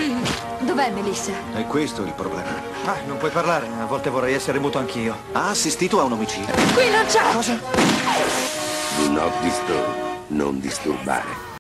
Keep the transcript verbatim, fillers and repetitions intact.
aiutami! Dov'è Melissa? È questo il problema. Ah, non puoi parlare. A volte vorrei essere muto anch'io. Ha assistito a un omicidio. Qui non c'è! Cosa? Do not disturb. Non disturbare.